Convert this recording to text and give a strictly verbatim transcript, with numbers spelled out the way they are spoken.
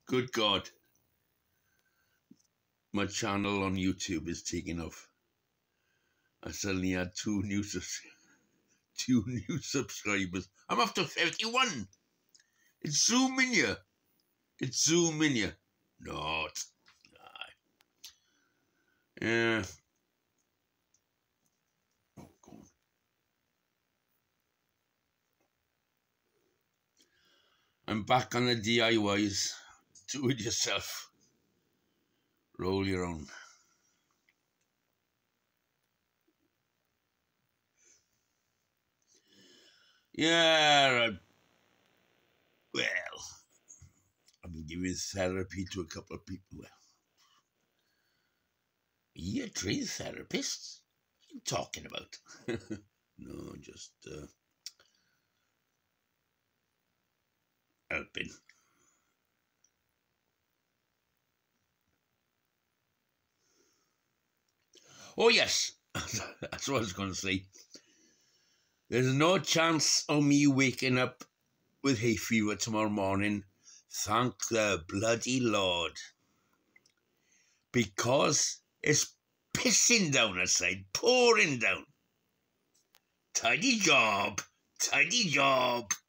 Good God. My channel on YouTube is taking off. I suddenly had two new subs two new subscribers. I'm up to fifty-one. It's zooming you. It's zooming you. Not. Nah. Yeah. Oh, go on. I'm back on the D I Ys. Do it yourself. Roll your own. Yeah, I, well, I've been giving therapy to a couple of people. Well, are you a trained therapist? What are you talking about? No, just uh, helping. Oh, yes, that's what I was going to say. There's no chance of me waking up with hay fever tomorrow morning. Thank the bloody Lord. Because it's pissing down outside, pouring down. Tidy job, tidy job.